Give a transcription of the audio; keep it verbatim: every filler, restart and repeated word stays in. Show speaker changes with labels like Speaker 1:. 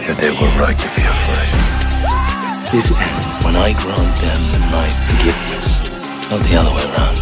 Speaker 1: that they were right to be afraid.
Speaker 2: This ends when I grant them my forgiveness, not the other way around.